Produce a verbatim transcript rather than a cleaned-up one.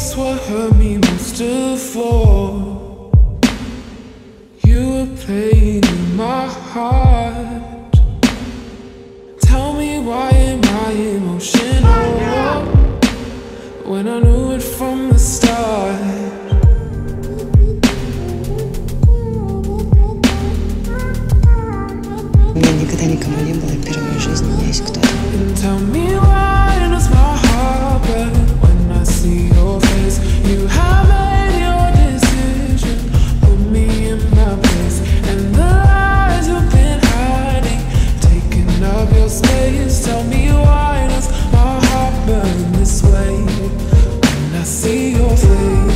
guess what hurt me most of all? You were playing in my heart. Tell me why am I emotional when I knew it from the start? У меня никогда никому не было первой жизни, у меня есть кто-то. Tell me why does my heart burn when I see your face? You have made your decision, put me in my place, and the lies you've been hiding, taking up your space. Tell me why does my heart burn this way when I see your face?